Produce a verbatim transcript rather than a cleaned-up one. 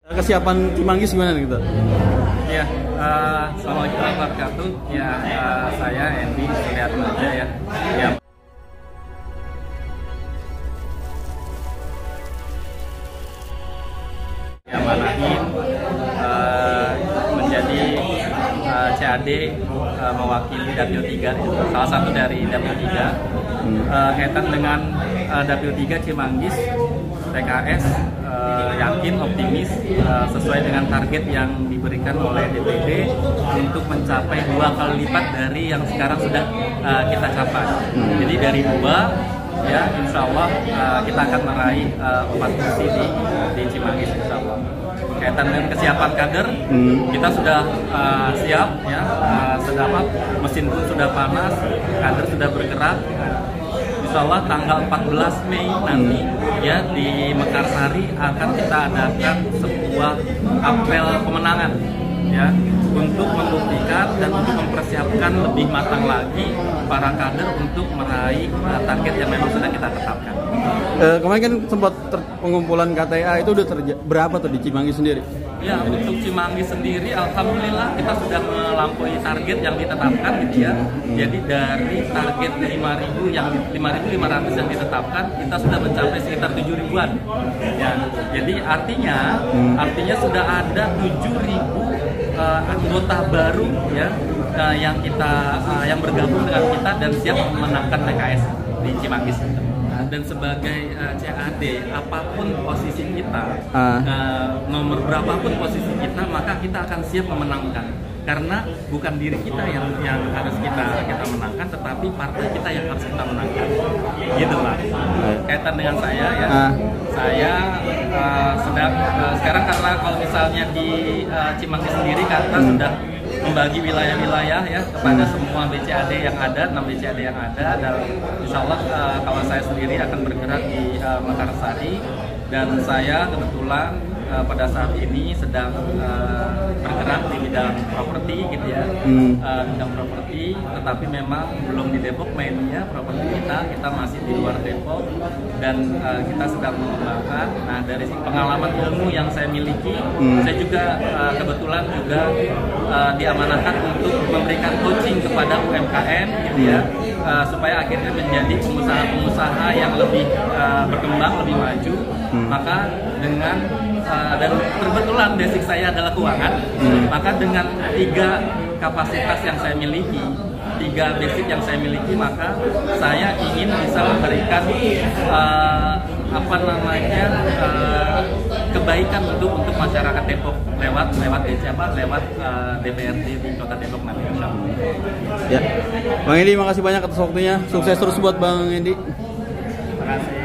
Kesiapan Cimanggis gimana nih gitu? Ya, uh, assalamualaikum warahmatullahi wabarakatuh. Ya, uh, saya Andy lihat aja ya. Ya. Yang manahin uh, menjadi uh, C A D uh, mewakili W tiga, salah satu dari W tiga. Uh, kaitan dengan uh, W tiga Cimanggis, P K S uh, yakin, optimis uh, sesuai dengan target yang diberikan oleh D P D untuk mencapai dua kali lipat dari yang sekarang sudah uh, kita capai. Hmm. Jadi dari dua, ya insya Allah uh, kita akan meraih uh, empat kursi di, di Cimanggis insya Allah. Kaitan dengan kesiapan kader, hmm. kita sudah uh, siap, ya uh, sudah apa? Mesin pun sudah panas, kader sudah bergerak. Insya Allah tanggal empat belas Mei nanti ya di Mekarsari akan kita adakan sebuah apel kemenangan ya untuk membuktikan dan untuk mempersiapkan lebih matang lagi para kader untuk meraih uh, target yang memang sudah kita tetapkan. Uh, kemarin kan sempat pengumpulan K T A itu udah terja- berapa tuh di Cimanggis sendiri? Ya, untuk Cimanggis sendiri alhamdulillah kita sudah melampaui target yang ditetapkan gitu ya. Jadi dari target lima ribu yang lima ribu lima ratus yang ditetapkan, kita sudah mencapai sekitar tujuh ribuan. Ya, jadi artinya hmm. artinya sudah ada tujuh ribu uh, anggota baru ya uh, yang kita uh, yang bergabung dengan kita dan siap memenangkan P K S di Cimanggis. Dan sebagai uh, C A D, apapun posisi kita, uh. Uh, nomor berapapun posisi kita, maka kita akan siap memenangkan. Karena bukan diri kita yang yang harus kita kita menangkan, tetapi partai kita yang harus kita menangkan. Gitu Pak. Kaitan dengan saya ya, uh. saya uh, sedang uh, sekarang karena kalau misalnya di uh, Cimanggis sendiri kita hmm. sudah membagi wilayah-wilayah ya kepada hmm. semua B C A D yang ada, enam B C A D yang ada, dan insya Allah uh, kalau saya sendiri akan bergerak di uh, Mekarsari, dan saya kebetulan uh, pada saat ini sedang uh, bergerak di bidang properti gitu ya, hmm. uh, bidang properti, tetapi memang belum di Depok mainnya properti kita, kita masih di luar Depok dan uh, kita sedang mengembangkan. Nah dari pengalaman ilmu yang saya miliki, hmm. saya juga uh, kebetulan juga uh, diamanahkan untuk memberikan coaching kepada U M K M gitu ya, uh, supaya akhirnya menjadi pengusaha-pengusaha yang lebih uh, berkembang, lebih maju. Hmm. Maka dengan uh, dan kebetulan basic saya adalah keuangan, hmm. maka dengan tiga kapasitas yang saya miliki, tiga basic yang saya miliki, maka saya ingin bisa memberikan uh, apa namanya uh, kebaikan untuk untuk masyarakat Depok lewat lewat apa lewat uh, D P R D di Kota Depok nanti. Ya, Bang Edi, makasih banyak atas waktunya. Sukses terus buat Bang Edi. Terima kasih.